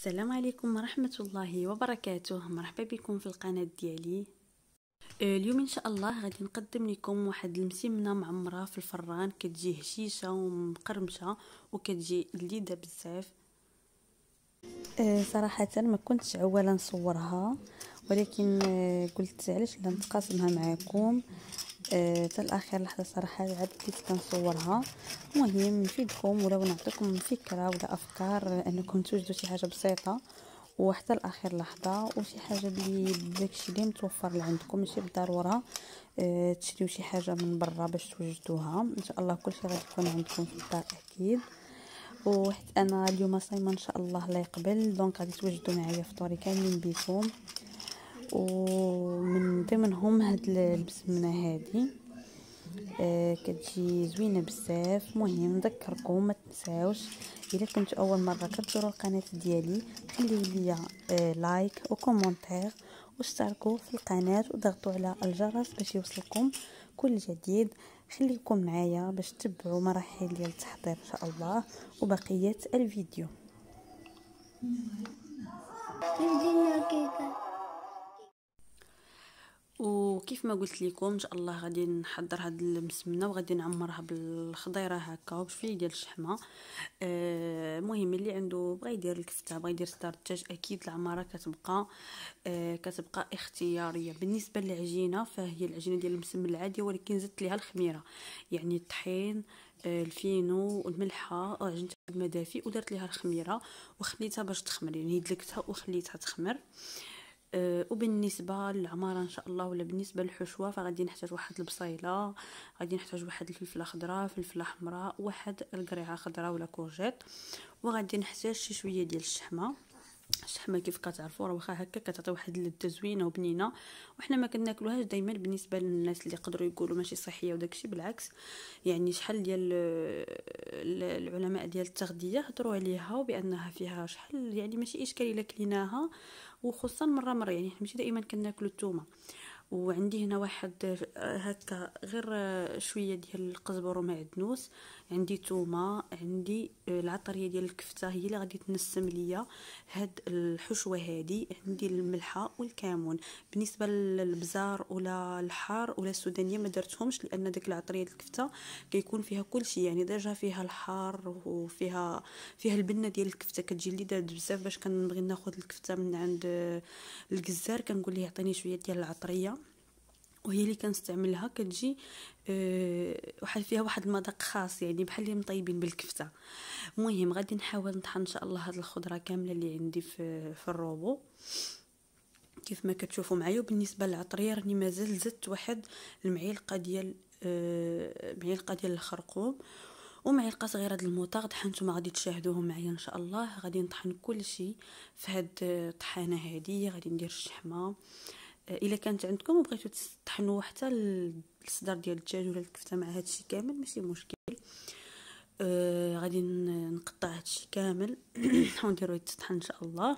السلام عليكم ورحمة الله وبركاته. مرحبا بكم في القناة ديالي. اليوم ان شاء الله غادي نقدم لكم واحد المسمنه معمره في الفران، كتجي هشيشه ومقرمشه وكتجي لذيذه بزاف. صراحه ما كنتش عواله نصورها، ولكن قلت علاش لا نتقاسمها معكم حتى الاخر لحظه. صراحه عاد بديت كنصورها، المهم نفيدكم ولو نعطيكم فكره ولا افكار انكم توجدوا شي حاجه بسيطه وحتى الاخر لحظه، وشي حاجه اللي داكشي اللي متوفر عندكم، ماشي بالضروره تشريو شي حاجه من برا باش توجدوها. ان شاء الله كلشي غادي يكون عندكم في الدار اكيد. وحيت انا اليوم صايمه ان شاء الله لا يقبل، دونك غادي توجدوا معايا فطوري كاملين بكم، ومن ضمنهم هاد البسمنه هادي كتجي زوينه بزاف. مهم نذكركم ما تنساوش الا كنتوا اول مره كتزوروا القناه ديالي خليو لي لايك وكومونتير واشتركوا في القناه وضغطوا على الجرس باش يوصلكم كل جديد. خليكم معايا باش تتبعوا مراحل ديال التحضير ان شاء الله وبقيه الفيديو. وكيف ما قلت لكم ان شاء الله غادي نحضر هاد المسمنه وغادي نعمرها بالخضيره هكا وبشويه ديال الشحمه. المهم اللي عنده بغى يدير الكفته بغى يدير صدار الدجاج، اكيد العماره كتبقى اختياريه. بالنسبه للعجينه فهي العجينه ديال المسمن العاديه، ولكن زدت ليها الخميره، يعني الطحين الفينو والملحه وعجينه المدافي ودرت ليها الخميره وخليتها باش تخمر، يعني دلكتها وخليتها تخمر. وبالنسبه للعماره ان شاء الله ولا بالنسبه للحشوه فغادي نحتاج واحد البصيله، غادي نحتاج واحد الفلفله خضراء، فلفله حمراء، واحد القريعه خضراء ولا كورجيت، وغادي نحتاج شي شويه ديال الشحمه كيف كتعرفوا راه واخا هكا كتعطي واحد اللذه زوينه وبنينه، وحنا ما كناكلوهاش دائما. بالنسبه للناس اللي يقدروا يقولوا ماشي صحيه وداكشي، بالعكس يعني شحال ديال العلماء ديال التغذيه هضروا عليها وبانها فيها شحال، يعني ماشي اشكال الا كليناها، وخصوصا مره يعني ماشي دائما كناكلوا الثومه. وعندي هنا واحد هكا غير شويه ديال القزبر ومعدنوس، عندي تومه، عندي العطريه ديال الكفته هي اللي غادي تنسم ليا هاد الحشوه هادي، عندي الملحه والكمون. بالنسبه للبزار ولا الحار ولا السودانيه ما درتهمش، لان داك العطريه ديال الكفته كيكون فيها كل شيء، يعني ديجا فيها الحار وفيها البنه ديال الكفته كتجي لذيذه بزاف. باش كنبغي ناخذ الكفته من عند الجزار كنقول ليه يعطيني شويه ديال العطريه، وهي اللي كنستعملها كتجي واحد فيها واحد المذاق خاص، يعني بحال اللي مطيبين بالكفته. المهم غادي نحاول نطحن ان شاء الله هاد الخضره كامله اللي عندي في الروبو كيف ما كتشوفوا معايا. وبالنسبه للعطريه راني مازال زدت واحد المعلقه ديال الخرقوم ومعلقه صغيره ديال الموطار طحنتهم، غادي تشاهدوهم معايا ان شاء الله. غادي نطحن كل شيء في هاد الطحانه هذه. غادي ندير الشحمه، الا كانت عندكم وبغيتوا تطحنوا حتى الصدر ديال الدجاج ولا الكفته مع هادشي كامل ماشي مشكل. غادي نقطع هادشي كامل ونديرو يتطحن ان شاء الله.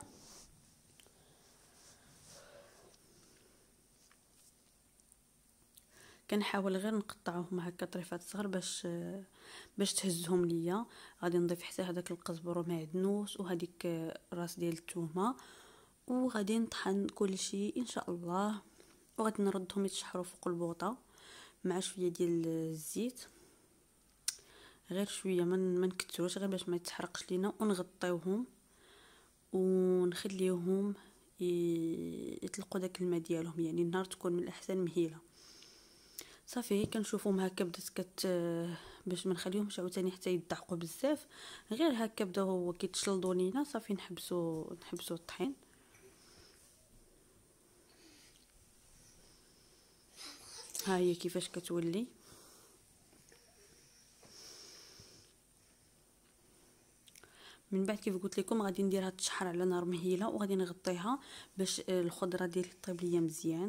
كنحاول غير نقطعوهم هكا طريفات صغار باش تهزهم ليا. غادي نضيف حتى هذاك القزبر ومعدنوس وهذيك راس ديال الثومه، وغادي نطحن كل شيء ان شاء الله، وغادي نردهم يتشحروا فوق البوطه مع شويه ديال الزيت، غير شويه ما نكثروش غير باش ما يتحرقش لينا، ونغطيوهم ونخليوهم يطلقوا داك الماء ديالهم، يعني النار تكون من الاحسن مهيله. صافي كنشوفهم هكا بدات باش ما نخليهمش عاوتاني حتى يدعقوا بزاف، غير هكا بداو كيتشلضوا لينا. صافي نحبسوا الطحين. ها هي كيفاش كتولي. من بعد كيف قلت لكم غادي نديرها تشحر على نار مهيله، وغادي نغطيها باش الخضره ديالي طيب ليا مزيان.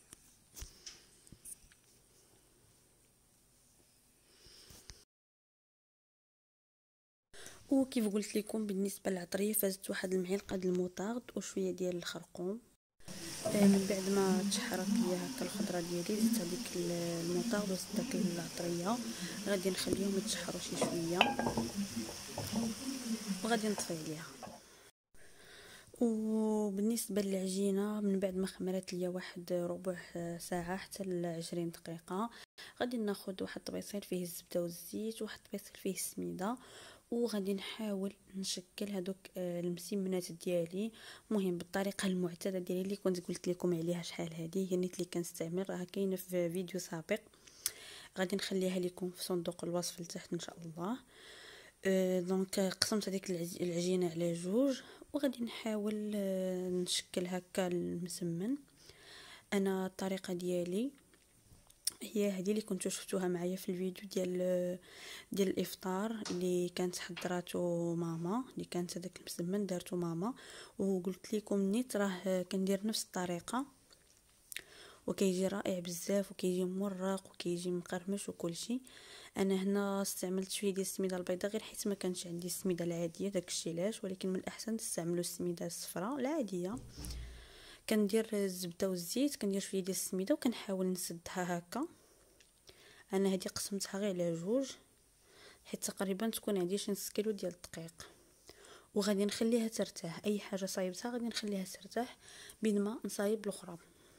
وكيف قلت لكم بالنسبه للعطريه فازت واحد المعلقه ديال الموطارد وشويه ديال الخرقوم. من بعد ما تشحرت ليا هكا الخضره ديالي زدت هذيك الموطارد وزدت داك العطريه، غادي نخليهم يتشحروا شي شويه وغادي نطفي عليها. وبالنسبه للعجينه، من بعد ما خمرت ليا واحد ربع ساعه حتى ل20 دقيقه، غادي ناخذ واحد الطبيصيل فيه الزبده والزيت، وواحد الطبيصيل فيه السميده، وغادي نحاول نشكل هذوك المسمنات ديالي. مهم بالطريقه المعتاده ديالي اللي كنت قلت لكم عليها شحال هذه، هي النيت اللي كنستعمل، راه كاينه في فيديو سابق، غادي نخليها لكم في صندوق الوصف لتحت ان شاء الله. دونك قسمت هذيك العجينه على جوج، وغادي نحاول نشكل هكا المسمن. انا الطريقه ديالي هي هذه اللي كنتو شفتوها معايا في الفيديو ديال الافطار اللي كانت حضراتو ماما، اللي كانت هذاك المسمن دارتو ماما، وقلت لكم نيت راه كندير نفس الطريقه وكيجي رائع بزاف وكيجي مرق وكيجي مقرمش وكل شيء. انا هنا استعملت شويه ديال السميده البيضاء غير حيت ما كانش عندي السميده العاديه داكشي علاش، ولكن من الاحسن تستعملوا السميده الصفراء العاديه. كندير الزبده والزيت، كندير شويه ديال السميده وكنحاول نسدها هكا. انا هذه قسمتها غير على جوج حيت تقريبا تكون عندي شي نص كيلو ديال الدقيق، وغادي نخليها ترتاح. اي حاجه صايبتها غادي نخليها ترتاح بين ما نصايب الاخرى.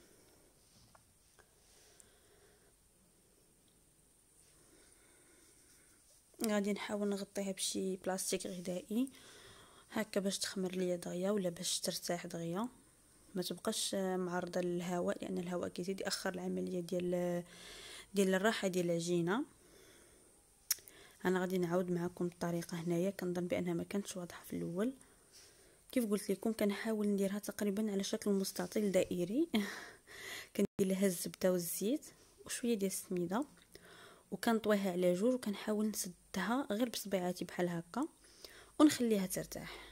غادي نحاول نغطيها بشي بلاستيك غذائي هكا باش تخمر ليا دغيا، ولا باش ترتاح دغيا، ما تبقاش معرضه للهواء، لان الهواء كيزيد ياخر العمليه ديال الراحه ديال العجينه. انا غادي نعاود معكم الطريقه هنايا، كنظن بانها ما كانتش واضحه في الاول. كيف قلت لكم كنحاول نديرها تقريبا على شكل مستطيل دائري كندير لها الزبده والزيت وشويه ديال السميده، وكنطويها على جوج، وكنحاول نسدها غير بصبيعاتي بحال هكا ونخليها ترتاح.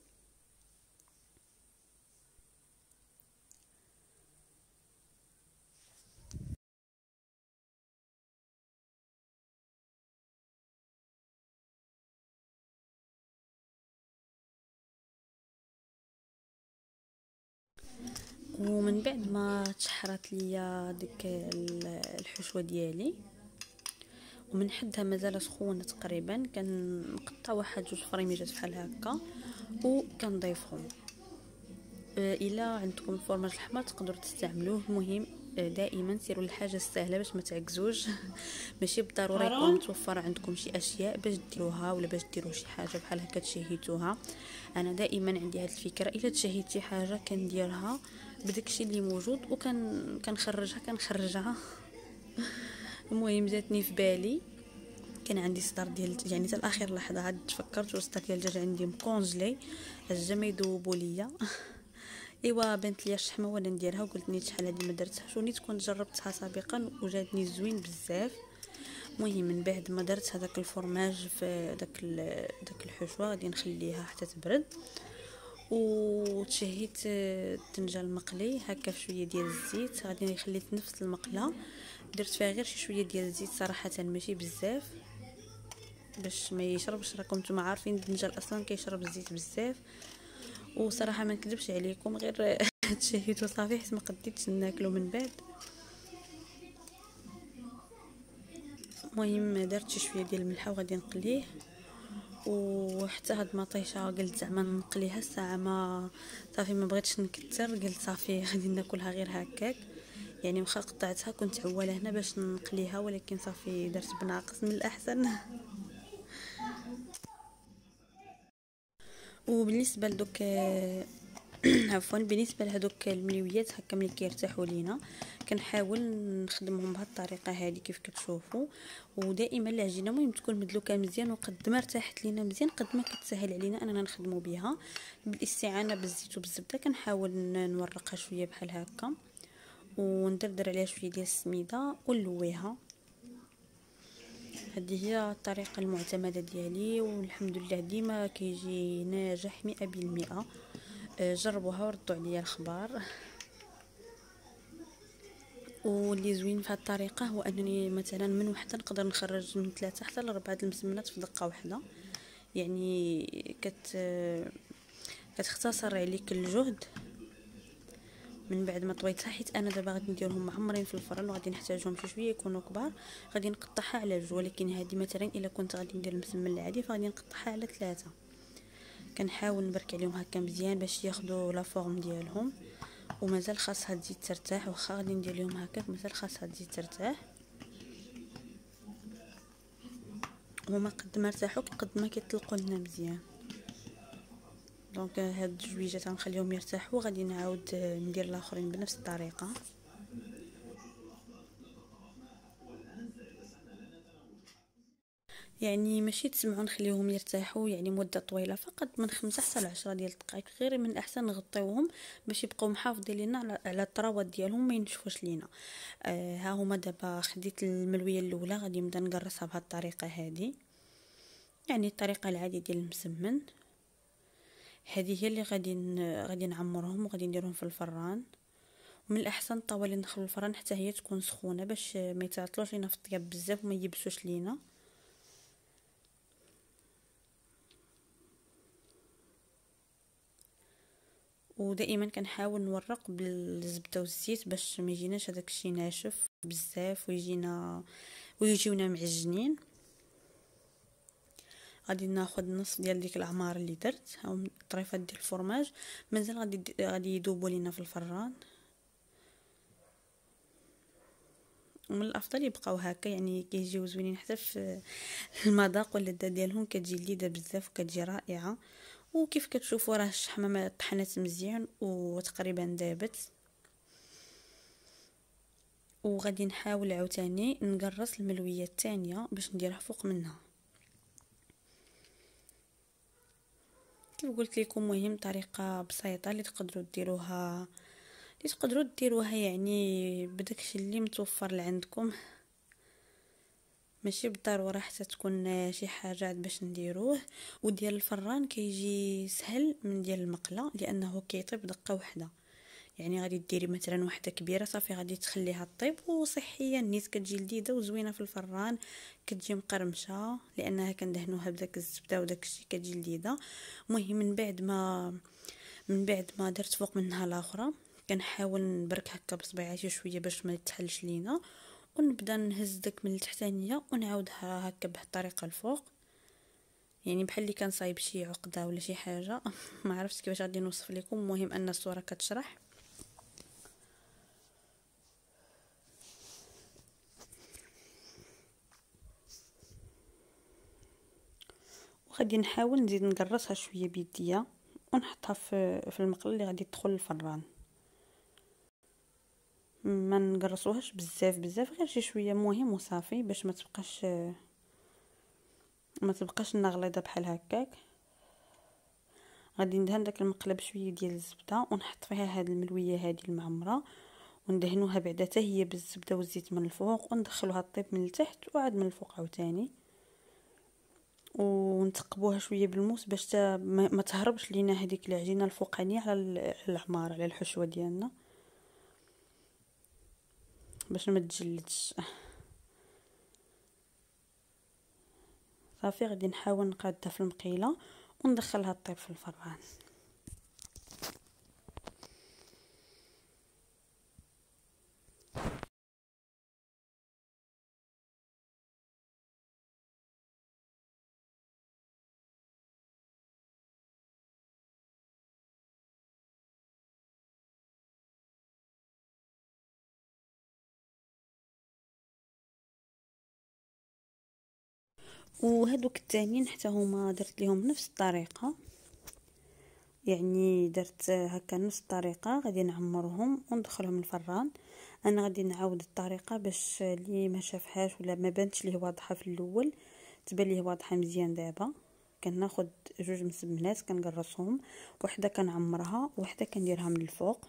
ومن بعد ما تشحرت ليا ديك الحشوه ديالي ومن حدها مازال سخونه تقريبا، كنقطع واحد جوج فريميجات بحال هكا وكنضيفهم. الا عندكم الفرماج الاحمر تقدروا تستعملوه. المهم دائما سيروا الحاجه السهله باش ما تعكزوش ماشي بالضروره يكون متوفر عندكم شي اشياء باش ديروها، ولا باش ديروا شي حاجه بحال هكا تشهيتوها. انا دائما عندي هذه الفكره، الا تشهيت شي حاجه كنديرها بداكشي اللي موجود كنخرجها. المهم جاتني في بالي كان عندي صدر ديال يعني حتى الاخير لحظه عاد تفكرت والصدر ديال الدجاج عندي مكونجلي الجا ما يذوبوا ليا. ايوا بنت ليا الشحمه وانا نديرها، وقلت نيت شحال هادي ما درتهاش، ونيت كنت جربتها سابقا وجاتني زوين بزاف. المهم من بعد ما درت هذاك الفرماج في داك الحشوه غادي نخليها حتى تبرد، وتشهيت الدنجه المقلي هكا في شويه ديال الزيت. غادي خليت نفس المقله درت فيها غير شي شويه ديال الزيت صراحه ماشي بزاف باش ما يشربش، راكم نتوما عارفين الدنجال اصلا كيشرب الزيت بزاف. وصراحه ما نكذبش عليكم غير تشهيت وصافي حيت ما قديتش ناكلو من بعد. المهم درت شويه ديال الملحه وغادي نقليه، وحتى هاد ما طيشه قلت زعما نقليها الساعه ما صافي ما بغيتش نكثر، قلت صافي غادي ناكلها غير هكاك. يعني واخا قطعتها كنت عواله هنا باش نقليها، ولكن صافي درت بناقص من الاحسن. وبالنسبه لدوك عفوا بالنسبه لهذوك الملويات هكا ملي كيرتاحوا لينا كنحاول نخدمهم بهذه الطريقه هذه كيف كتشوفوا. ودائما العجينه مهم تكون مدلوكه مزيان، وقد ما ارتاحت لينا مزيان قد ما كتسهل علينا اننا نخدموا بها. بالاستعانه بالزيت وبالزبده كنحاول نورقها شويه بحال هكا وندردر عليها شويه ديال السميده ونلويها. هذه هي الطريقه المعتمده ديالي، والحمد لله ديما كيجي ناجح 100%. جربوها وردوا عليا الخبار. واللي زوين في هذه الطريقه هو انني مثلا من وحده نقدر نخرج من 3 حتى ل 4 المسمنات في دقه واحده، يعني كتختصر عليك الجهد. من بعد ما طويتها حيت انا دابا غادي نديرهم معمرين في الفران وغادي نحتاجهم شي شويه يكونوا كبار، غادي نقطعها على جوج. ولكن هذه مثلا الا كنت غادي ندير المسمن العادي فغادي نقطعها على 3. كنحاول نبرك عليهم هكا مزيان باش ياخذوا لا فورم ديالهم، ومازال خاصها تزيد ترتاح. واخا غادي ندير لهم هكاك مازال خاصها تزيد ترتاح. هما قد ما ارتاحوا قد ما كيطلقوا لنا مزيان. دونك هاد الجويجات غنخليهم يرتاحوا، غادي نعاود ندير الاخرين بنفس الطريقه. يعني ماشي تسمعوا نخليهم يرتاحوا يعني مده طويله، فقط من 5 حتى ل 10 ديال الدقائق. غير من الاحسن نغطيوهم باش يبقاو محافظين لينا على الطراوات ديالهم ما ينشفوش لينا. ها هما دابا خديت الملويه الاولى، غادي نبدا نقرصها بهذه الطريقه هذه، يعني الطريقه العاديه ديال المسمن. هذه هي اللي غادي نعمرهم وغادي نديرهم في الفران. ومن الاحسن طوالي ندخل الفران حتى هي تكون سخونه باش ما يتعطلوش لينا في الطياب بزاف وما يبسوش لينا. ودائما كنحاول نورق بالزبده والزيت باش ما يجيناش هذاك الشيء ناشف بزاف ويجيونا معجنين. غادي ناخذ نص ديال ديك العمار اللي درت او طريفات ديال الفرماج، مازال غادي يذوبوا لينا في الفران. ومن الافضل يبقاو هكا، يعني كيجيو زوينين حتى في المذاق واللذه ديالهم كتجي لذيذه بزاف وكتجي رائعه. وكيف كتشوفوا راه الشحمه ما طحنت مزيان وتقريبا دابت. وغادي نحاول عاوتاني نقرص الملويه الثانيه باش نديرها فوق منها. كيف قلت لكم مهم طريقه بسيطه اللي تقدروا ديروها يعني بداكشي اللي متوفر لعندكم، ماشي بالضروره حتى تكون شي حاجه عاد باش نديروه. وديال الفران كيجي سهل من ديال المقله لانه كيطيب دقه واحده. يعني غادي ديري مثلا واحده كبيره صافي غادي تخليها طيب، وصحيه نيت كتجي لذيذه وزوينه في الفران، كتجي مقرمشه لانها كندهنوها بداك الزبده وداك الشيء كتجي لذيذه. المهم من بعد ما درت فوق منها الاخرى كنحاول نبرك هكا بصبيعاتي شويه باش ما يتحلش لينا، ونبدا نهز داك من التحتانيه ونعاودها هكا بهذه الطريقه الفوق. يعني بحال اللي كان صايب شي عقده ولا شي حاجه ما عرفتش كيفاش غادي نوصف لكم. المهم ان الصوره كتشرح. وغادي نحاول نزيد نقرصها شويه بيديا ونحطها في المقله اللي غادي تدخل الفران. ما نقرصوهاش بزاف غير شي شويه مهم وصافي باش ما تبقاش نغليظه بحال هكاك. غادي ندهن داك المقله بشويه ديال الزبده ونحط فيها هاد الملويه هذه المعمره وندهنوها بعدا حتى هي بالزبده والزيت من الفوق، وندخلوها طيب من التحت وعاد من الفوق عاوتاني. ونتقبوها شويه بالموس باش ما تهربش لينا هذيك العجينه الفوقانيه على العمار على الحشوه ديالنا باش ما تجلدش. صافي غادي نحاول نقادها في المقيله وندخلها طيب في الفران. وهذوك التانيين حتى هما درت لهم نفس الطريقه، يعني درت هكا نفس الطريقه. غادي نعمرهم وندخلهم الفران. انا غادي نعاود الطريقه باش اللي ما شافهاش ولا ما بانتش ليه واضحه في الاول تبان ليه واضحه مزيان. دابا كناخذ 2 مسمنات كنقرصهم، وحده كنعمرها وحده كنديرها من الفوق.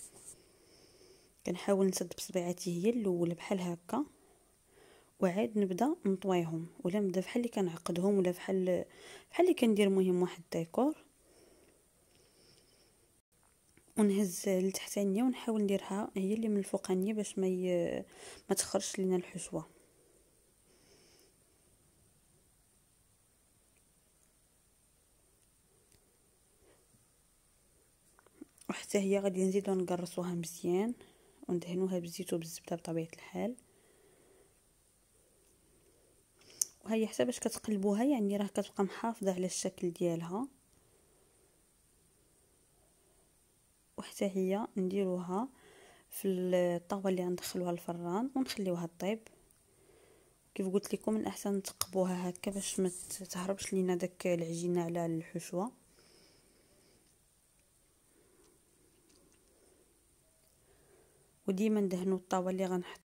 كنحاول نسد بصبيعاتي هي الاول بحال هكا، وعاد نبدا نطويهم ولا نبدا بحال اللي كنعقدهم ولا بحال اللي كندير مهم واحد ديكور. ونهز لتحتانيه ونحاول نديرها هي اللي من الفوقانيه باش ما تخرجش لينا الحشوه. وحتى هي غادي نزيدو نقرصوها مزيان وندهنوها بالزيت وبالزبده بطبيعه الحال. وهي حتى باش كتقلبوها يعني راه كتبقى محافظه على الشكل ديالها. وحتى هي نديروها في الطاوه اللي غندخلوها الفران ونخليوها طيب. كيف قلت لكم من الاحسن نتقبوها هكا باش ما تهربش لينا داك العجينه على الحشوه. وديما ندهنوا الطاوه اللي غنحط.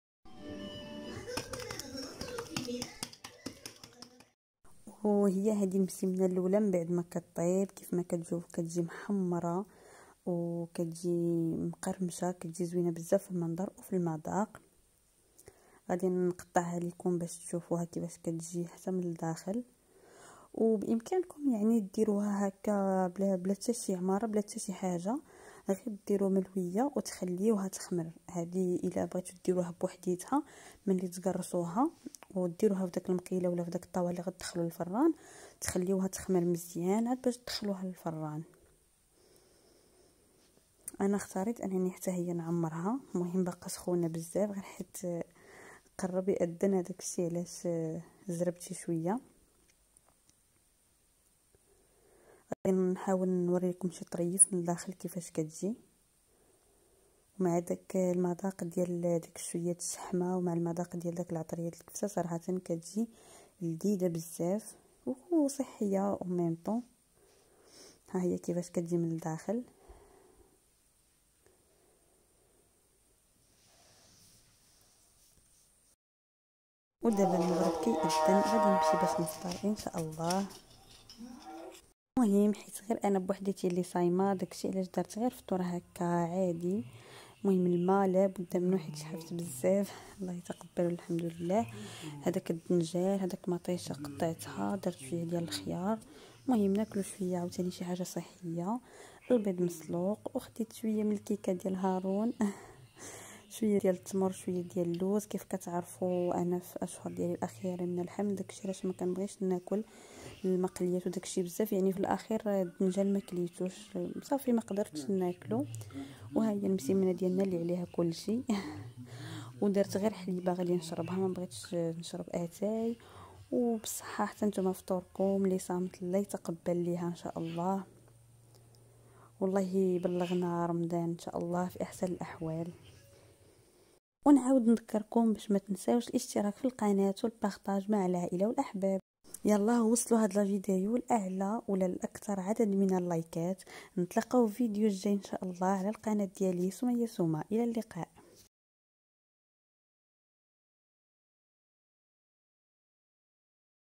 وهي هذه المسمنه الاولى من بعد ما كطيب كيف ما كتشوف كتجي محمره وكتجي مقرمشه، كتجي زوينه بزاف في المنظر وفي المذاق. غادي نقطعها لكم باش تشوفوها كيفاش كتجي حتى من الداخل. وبامكانكم يعني ديروها هكا بلا حتى شي عماره بلا حتى شي حاجه، غير ديروا ملويه وتخليوها تخمر. هذه الا بغيتو ديروها بوحديتها ملي تقرصوها وديروها في داك المقيله ولا في داك الطاوه اللي غتدخلوا للفران، تخليوها تخمر مزيان عاد باش تدخلوها للفران. انا اختاريت انني حتى هي نعمرها. المهم باقا سخونه بزاف غير حيت قرب يأذن هذاك الشيء علاش زربت شي شويه. غادي نحاول نوريكم شي طريف من الداخل كيفاش كتجي، ومع داك المذاق ديال داك شويه الشحمه ومع المذاق ديال داك العطريه الكبسه صراحه كتجي لذيذه بزاف وصحيه او ميم طون. ها هي كيفاش كتجي من الداخل. ودابا المغرب كيأذن غادي نمشي باش نفطر ان شاء الله. المهم حيت غير انا بوحديتي اللي صايمه داكشي علاش درت غير فطور هكا عادي. المهم الماء لابد منه حيت شحفت بزاف الله يتقبل الحمد لله. هذاك الدنجال هذاك مطيشه قطعتها درت شويه ديال الخيار. المهم ناكلوا شويه عاوتاني شي حاجه صحيه. البيض مسلوق وخديت شويه من الكيكه ديال هارون شويه ديال التمر شويه ديال اللوز. كيف كتعرفوا انا في الاشهر ديالي الاخيره من الحمل داكشي علاش ما كنبغيش ناكل المقليات وداكشي بزاف. يعني في الاخير الدنجال ما كليتوش صافي ما قدرتش ناكلو. وها هي المسمنه ديالنا اللي عليها كلشي ودرت غير حليبه غادي نشربها ما بغيتش نشرب اتاي. وبصحه حتى نتوما فطوركم اللي صامت الله يتقبل ليها ان شاء الله. والله يبلغنا رمضان ان شاء الله في احسن الاحوال. ونعاود نذكركم باش ما تنساوش الاشتراك في القناه والبارطاج مع العائله والاحباب. يلا وصلوا هاد الفيديو الاعلى ولا الاكثر عدد من اللايكات. نتلاقاو في فيديو الجاي ان شاء الله على القناه ديالي سميه سومه. الى اللقاء.